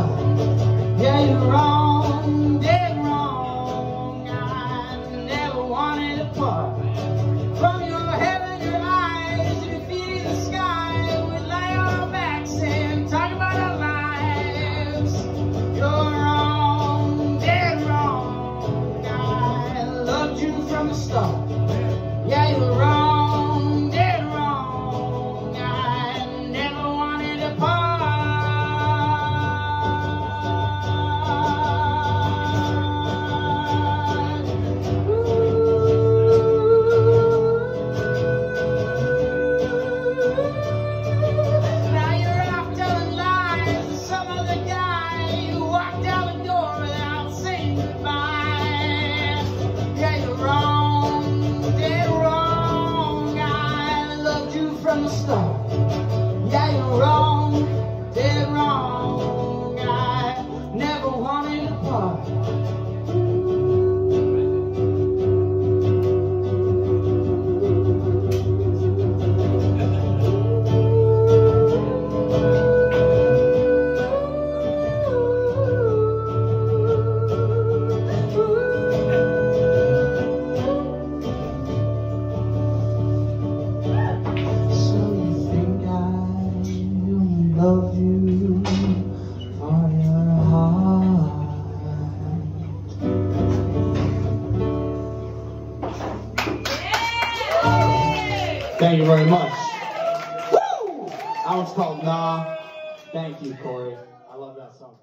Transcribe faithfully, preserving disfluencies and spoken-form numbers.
Yeah, you're wrong, dead wrong. I never wanted to part from your head and your eyes, your feet in the sky. We lay on our backs and talk about our lives. You're wrong, dead wrong. I loved you from the start. Yeah, you're wrong, dead wrong. I never wanted to part. Now you're off telling lies to some other guy. You walked out the door without saying goodbye. Yeah, you're wrong, dead wrong. I loved you from the start. Yeah, you're wrong, dead wrong. I never wanted to part. Love you for your heart. Thank you very much. Woo! That one's called Nah. Thank you, Corey. I love that song.